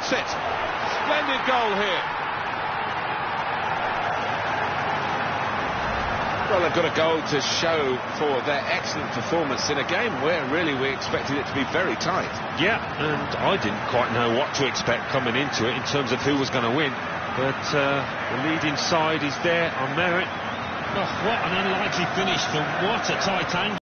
That's it. Splendid goal here. Well, they've got a goal to show for their excellent performance in a game where really we expected it to be very tight. Yeah, and I didn't quite know what to expect coming into it in terms of who was going to win. But the leading side is there on merit. Oh, what an unlikely finish from what a tight angle.